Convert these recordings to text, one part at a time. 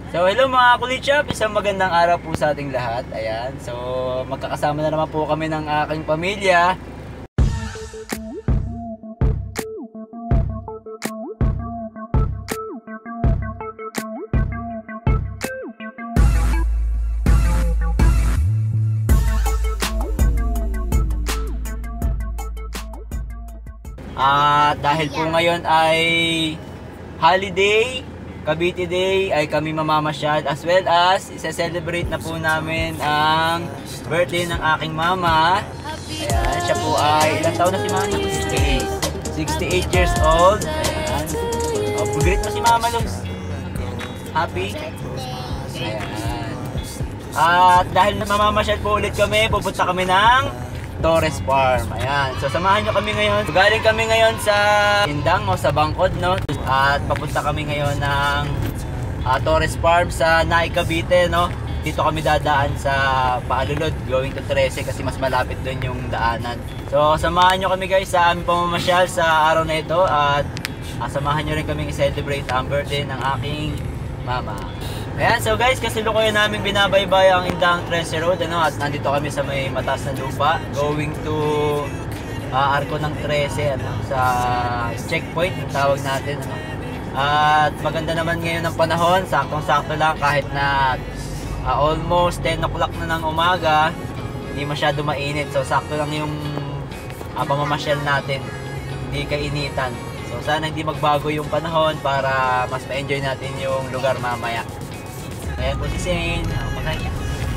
So hello mga Kulitshop, isang magandang araw po sa ating lahat. Ayan, so magkakasama na naman po kami ng aking pamilya. At dahil po ngayon ay holiday, Cavite Day, ay kami mamamasyal as well as isa-celebrate na po namin ang birthday ng aking mama. Ayan, siya po ay ilang taon na si mama? 68 years old. Ayan. Oh, greet mo si Mama Luz. Happy? Ayan. At dahil mamamasyal po ulit kami, pupunta kami ng Torres Farm. Ayan. So samahan nyo kami ngayon. Galing kami ngayon sa Indang o sa Bangkod, no? At papunta kami ngayon ng Torres Farm sa Naik, Cavite, no? Dito kami dadaan sa Paalulod going to 13 kasi mas malapit doon yung daanan. So samahan nyo kami guys sa aming pamamasyal sa araw na ito at samahan nyo rin kaming i-celebrate ang birthday ng aking mama. Ayan, so guys, kasi lukuyan namin binabaybay ang Indang 13 Road, ano, at nandito kami sa may mataas na lupa going to Arco ng 13, ano, sa checkpoint yung tawag natin, ano. At maganda naman ngayon ang panahon, saktong-sakto lang kahit na almost 10 o'clock na ng umaga, hindi masyado mainit, so sakto lang yung pamamasyal natin, hindi kainitan. So sana hindi magbago yung panahon para mas ma-enjoy natin yung lugar mamaya. Ayan po si Zane. Magkaya.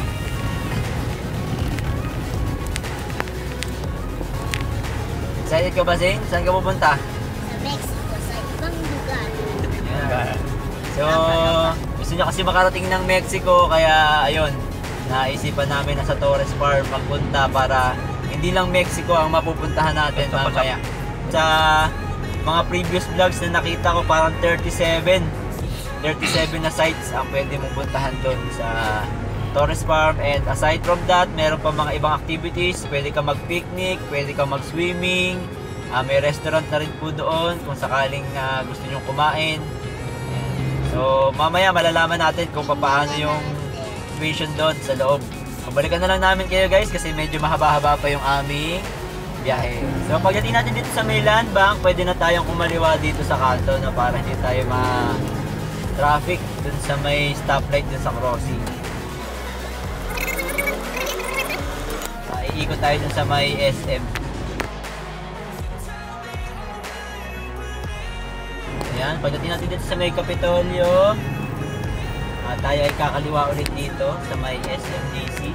Excited ka ba, Zane? Saan ka pupunta? Sa Mexico, sa ibang lugar. Ayan. So, gusto nyo kasi makarating ng Mexico, kaya ayun, naisipan namin na sa Torres Farm magpunta para hindi lang Mexico ang mapupuntahan natin mamaya. Sa mga previous vlogs na nakita ko, parang 37 na sites ang pwede mong puntahan doon sa Torres Farm. And aside from that, meron pa mga ibang activities. Pwede ka mag-picnic, pwede ka mag-swimming, may restaurant na rin po doon kung sakaling gusto nyo kumain. So mamaya malalaman natin kung paano yung situation doon sa loob. Pabalikan na lang namin kayo guys kasi medyo mahaba-haba pa yung aming biyahe. So pagdating natin dito sa may land bank, pwede na tayong kumaliwa dito sa kanto, no, para hindi tayo traffic dun sa may stoplight dun sa crossing. Iikot tayo dun sa may SM. Ayan, pagdating natin dito sa may Kapitolyo, tayo ay kakaliwa ulit dito sa may SMDC.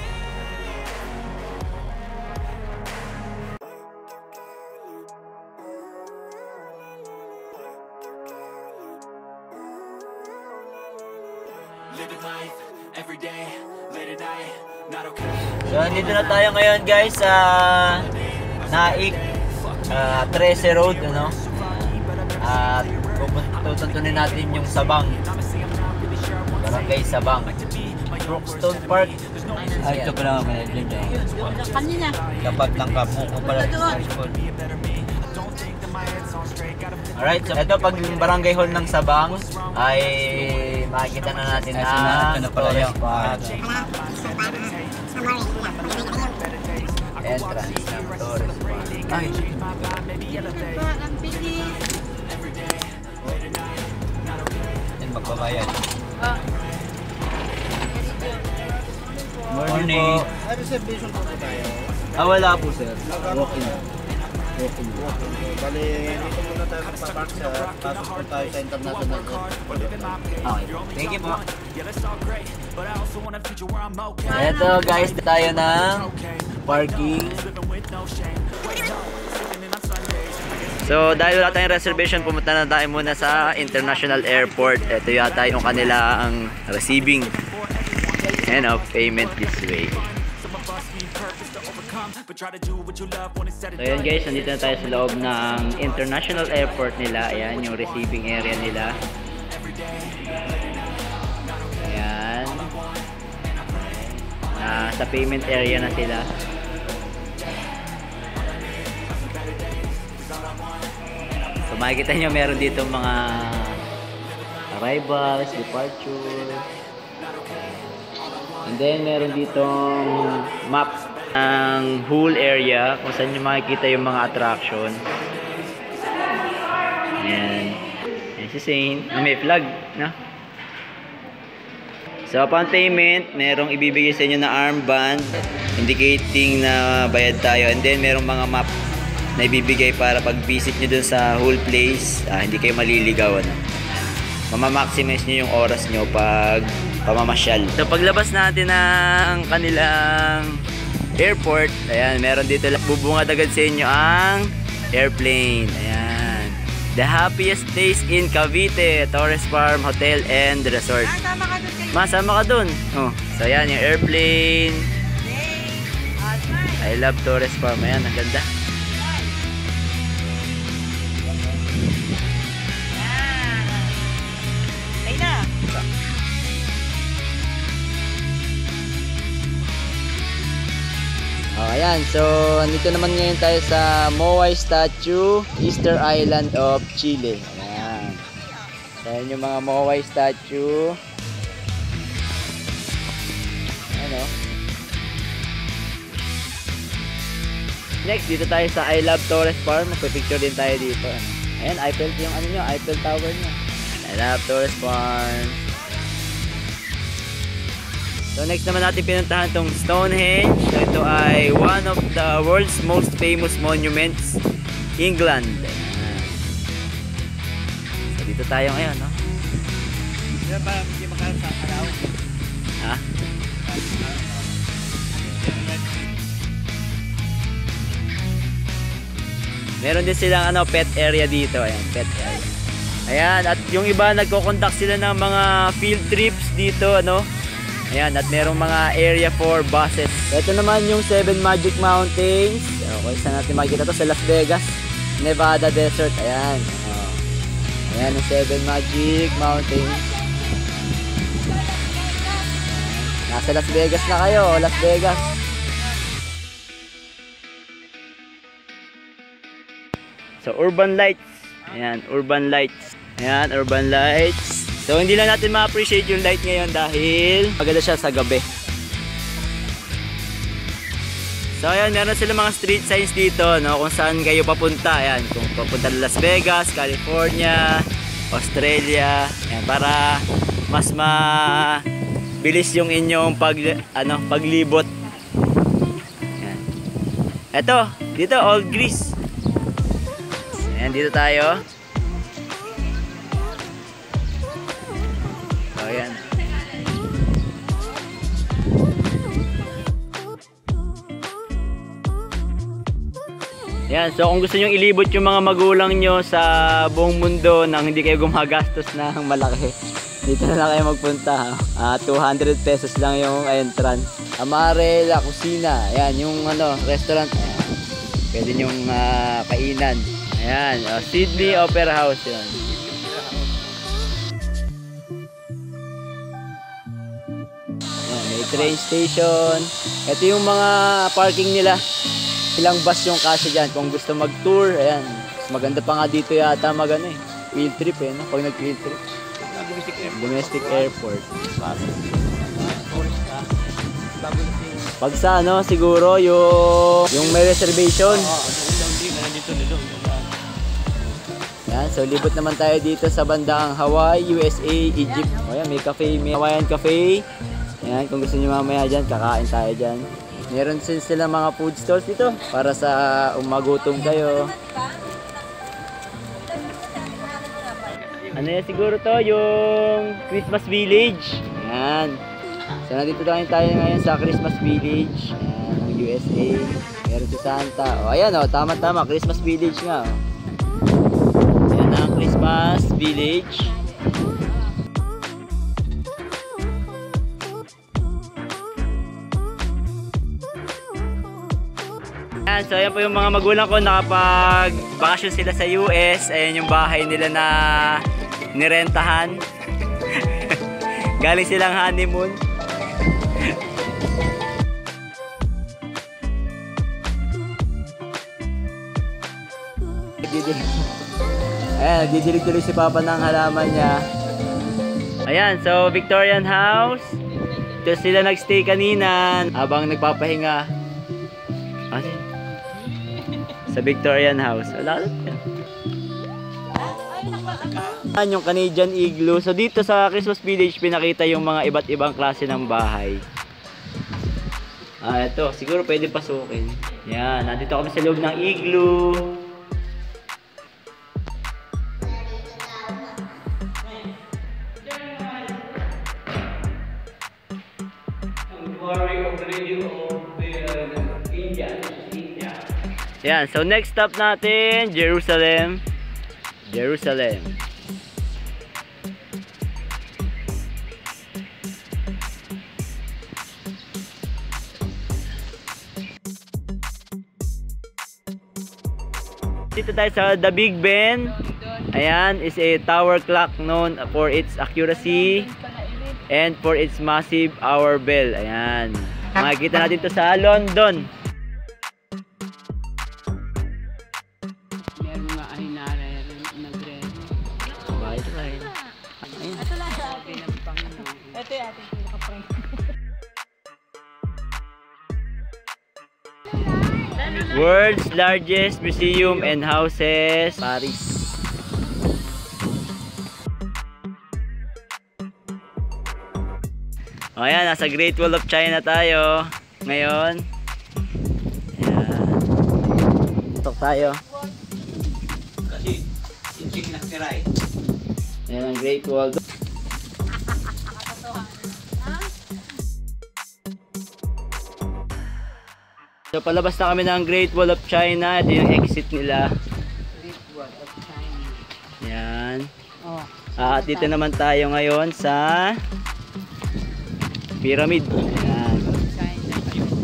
So nandito na tayo ngayon guys sa Naik 13 Road, ano? At tutuntunin natin yung Sabang, Barangay Sabang, Brookstone Park. Ay, ito pala mga Kanina. kapag tangkap mo kung pala sa school. Alright, so ito pag barangay hall ng Sabang ay makikita na natin na Torres Park. Entrance ng Torres Park. Ay, Ang bilis. yan magbabayad. Morning. Ay, reservation po po tayo. Wala po sir. Walking. Bali, dito muna tayo magpapark sa pasok po tayo sa international airport. Okay, thank you po. Ito guys, tayo ng parking. So dahil wala tayong reservation, pumunta na tayo muna sa International Airport. Ito yata yung kanila ang receiving and payment this way. So ayan guys, nandito na tayo sa loob ng International Airport nila. Ayan yung receiving area nila. Ayan. Sa payment area na sila. So makikita nyo meron dito mga arrivals, departure. And then meron ditong map ng whole area kung saan nyo makikita yung mga attraction. Ayan. Ayan si Saint. May flag, no? So upon payment, merong ibibigay sa inyo na armband indicating na bayad tayo. And then merong mga map na ibibigay para pag visit nyo dun sa whole place, hindi kayo maliligaw, ano? Mamamaximize nyo yung oras nyo pag pamamasyal. So paglabas natin ng kanilang airport, ayan, meron dito, bubungad agad sa inyo ang airplane. Ayan, the happiest days in Cavite, Torres Farm Hotel and Resort. Masama ka dun. Oh, so ayan yung airplane. I love Torres Farm. Ayan, ang ganda. Oh, ayan. So, andito naman ngayon tayo sa Moai Statue, Easter Island of Chile. Ayan. Ayan yung mga Moai Statue. Ayan, oh. Next, dito tayo sa I Love Torres Farm. Magpipicture din tayo dito. Ayan, Eiffel yung ano nyo, Eiffel Tower nyo. I Love Torres Farm. So next naman natin pinuntahan tong Stonehenge. So ito ay one of the world's most famous monuments, England. Ayan. So dito tayo ngayon, no? Hindi makaroon sa araw. Ha? Meron din silang pet area dito. Ayan, pet area. Ayan, at yung iba nagko-conduct sila ng mga field trips dito, Ayan, at merong mga area for buses. Ito naman yung 7 Magic Mountains. Okay, saan natin makikita to? Sa Las Vegas, Nevada Desert. Ayan. Oh. Ayan, yung 7 Magic Mountains. Nasa Las Vegas na kayo, Las Vegas. So, urban lights. Ayan, urban lights. Ayan, urban lights. So, hindi lang natin ma-appreciate yung light ngayon dahil maganda siya sa gabi. So, ayan, meron sila mga street signs dito, kung saan kayo papunta. Ayan, kung papunta Las Vegas, California, Australia. Ayan, para mas mabilis yung inyong paglibot. Ayan. Ito, dito, Old Greece. Ayan, dito tayo. So, ayan. Ayan, so kung gusto nyo ilibot yung mga magulang nyo sa buong mundo nang hindi kayo gumagastos ng malaki, dito na lang kayo magpunta. 200 pesos lang yung entrance. Amare La Cocina. Ayan, yung restaurant. Ayan. Pwede nyong kainan. Ayan, Sydney Opera House yun. Ayan, may train station. Ito yung mga parking nila. Ilang bus yung kasya dyan kung gusto mag-tour. Ayan, maganda pa nga dito yata field trip pag nag-field trip. Domestic airport. Pag sa siguro yung may reservation. Yan, so libot naman tayo dito sa bandang Hawaii, USA, Egypt. O yan, may cafe, may Hawaiian cafe. Yan, kung gusto niyo mamaya dyan, kakain tayo dyan. Meron din sila mga food stores dito para sa umagutom kayo. Ano yan siguro to, yung Christmas Village. Yan. So nandito tayo ngayon sa Christmas Village. Yan, ng USA. Meron si Santa. O ayan tama-tama, Christmas Village nga. Yan ang Christmas Village. Ayan, so ayan po yung mga magulang ko, nakapag-bakasyon sila sa US. Ayan yung bahay nila na nirentahan. Galing silang honeymoon. Ayan, didilig-dilig si Papa ng halaman niya. Ayan, so Victorian house. Ito sila nagstay kanina habang nagpapahinga. Kasi sa Victorian house. Wala lang. Yan yung Canadian igloo. So dito sa Christmas Village pinakita yung mga iba't ibang klase ng bahay. Ito, siguro pwede pasukin. Yan, nandito kami sa loob ng igloo. Yan, so next stop natin, Jerusalem. Jerusalem. Dito tayo sa The Big Ben. Ayan, is a tower clock known for its accuracy and for its massive hour bell. Ayan. Makikita natin to sa London. Meron nga ay nagre. Bakit tayo? Ito lang sa atin. Ito yung ating pinaka-Panginoon. World's largest museum and houses, Paris. O ayan, nasa Great Wall of China tayo ngayon. Ayan. Tok tayo. Kasi, inchik na siray. Ayan ang Great Wall. So palabas na kami ng Great Wall of China. Ito yung exit nila. Great Wall of China. Yan. Oh. At dito naman tayo ngayon sa Pyramid. Ayan. China.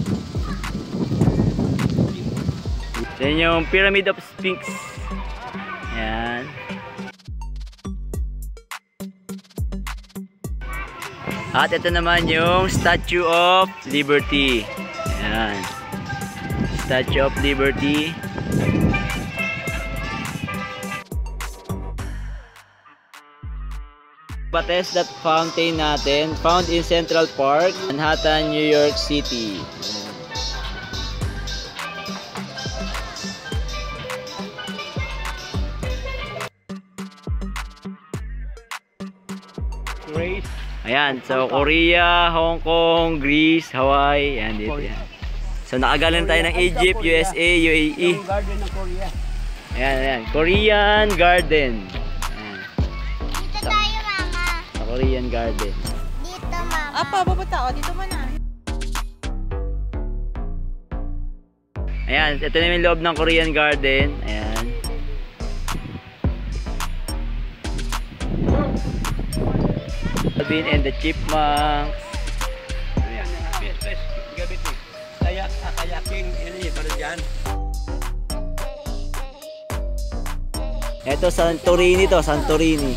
Yan yung Pyramid of Sphinx. Ayan. At ito naman yung Statue of Liberty. Ayan. Statue of Liberty. Bethesda fountain natin, found in Central Park, Manhattan, New York City. Great. Ayan, so Korea, Hong Kong, Greece, Hawaii, ayan dito yan. So nakagaling tayo ng Egypt, USA, UAE. Yung garden ng Korea. Ayan, ayan, Korean Garden. Ayan, Dito tayo, Mama. sa Korean Garden. Dito, Mama. Apa, pupunta ako. Dito man na. Ayan, ito na yung loob ng Korean Garden. Ayan. Alvin and the Chipmunks. Ayan, best gabi ito. Kayaking, ini, para dyan. Ito Santorini to, Santorini.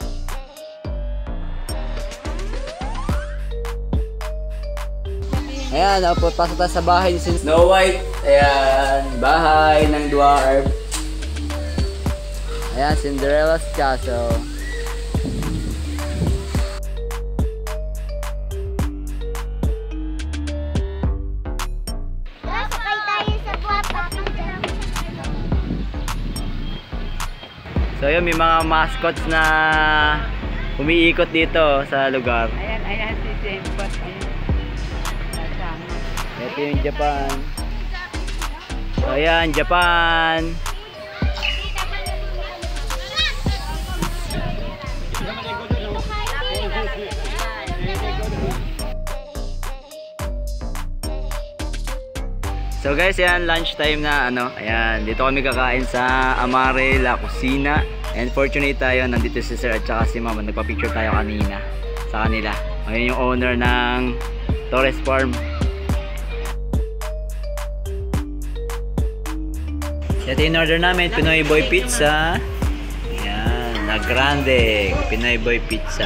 Ayan, pasok tayo sa bahay ni Snow White. Ayan, bahay ng dwarf. Ayan, Cinderella's Castle. Sakay tayo sa guwapa. So yun, may mga mascots na umiikot dito sa lugar. Ayan si Sembot. Nasama. Ito yung Japan. So ayan, Japan. So guys, ayan, lunch time na ano. Ayan, dito kami kakain sa Amare La Cocina. And fortunate tayo, nandito si Sir at saka si Mama. Nagpa-picture tayo kanina sa kanila. Ayun yung owner ng Torres Farm. Ito yung order namin, Pinoy Boy Pizza. Ayan, La Grande Pinoy Boy Pizza.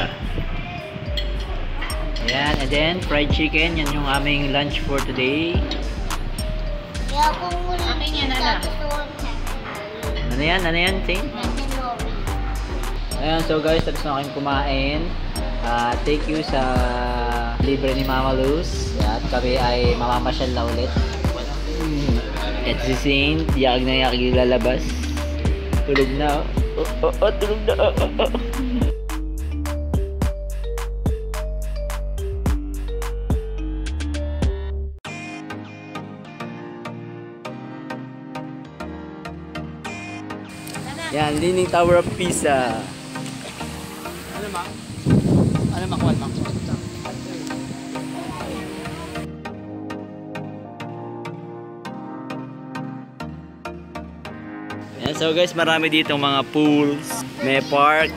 Ayan, and then fried chicken. Yan yung aming lunch for today. Kaya kung muli Akin yan, Nana. Ano yan? Ano yan, Ting? Ayan, so guys, tapos na kami kumain. Thank you sa libre ni Mama Luz. At kami ay mamamasyal na ulit. At si Saint, yakag na yakag lalabas. Tulog na. Tulog na. Yan, Leaning Tower of Pisa. Ano ma? Ano makuha ma? Yan, so guys, marami ditong mga pools, may park.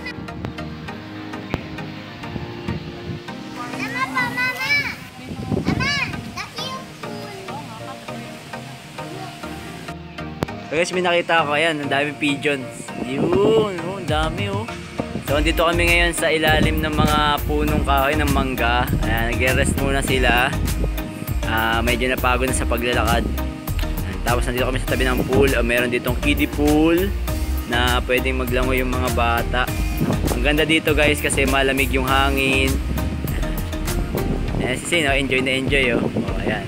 So guys, may nakita ako, ayan, ang daming pigeons. Yun, oh, ang dami oh. So andito kami ngayon sa ilalim ng mga punong kahoy ng mangga. Ayan, nag-rest muna sila. Medyo napagod na sa paglalakad. Tapos nandito kami sa tabi ng pool. Meron ditong kiddie pool na pwedeng maglangoy yung mga bata. Ang ganda dito guys kasi malamig yung hangin. Ayan, si Sino, enjoy na enjoy oh. Oh, ayan.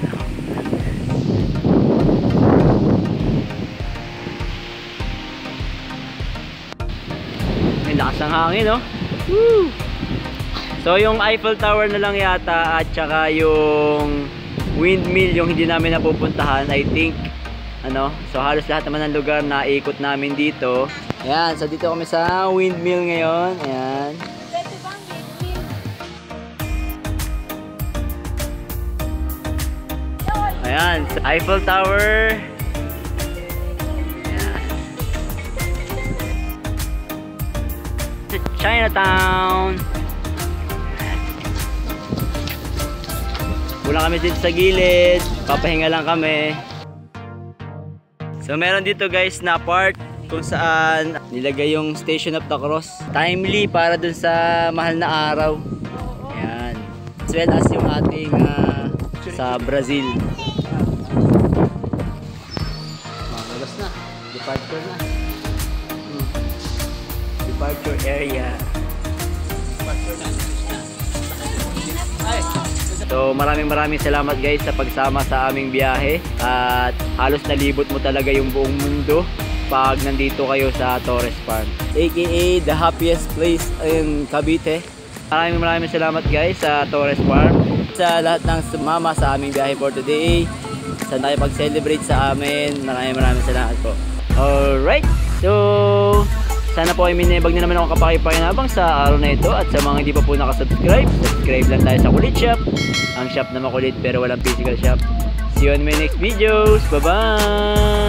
May lakas ng hangin oh. Woo! So yung Eiffel Tower na lang yata at saka yung windmill yung hindi namin napupuntahan, I think. So halos lahat naman ng lugar na ikot namin dito. Ayan, so dito kami sa windmill ngayon. Ayan. Ayan, sa Eiffel Tower. Ayan. Sa Chinatown. Wala kami dito sa gilid. Papahinga lang kami. So meron dito guys na part kung saan nilagay yung Station of the Cross. Timely para dun sa mahal na araw. Ayan. As well as yung ating sa Brazil. Magulas na. Departure na. Departure area. So maraming salamat guys sa pagsama sa aming biyahe. At halos nalibot mo talaga yung buong mundo pag nandito kayo sa Torres Farm, aka the happiest place in Cavite. Maraming salamat guys sa Torres Farm, sa lahat ng sumama sa aming biyahe for today, sa nakipag-celebrate sa amin. Maraming salamat po. Alright, so sana po ay minibag na naman ako kapakipakinabang sa araw na ito. At sa mga hindi pa po nakasubscribe, subscribe lang tayo sa Kulit Shop. Ang shop na makulit pero walang physical shop. See you on my next videos. Bye bye!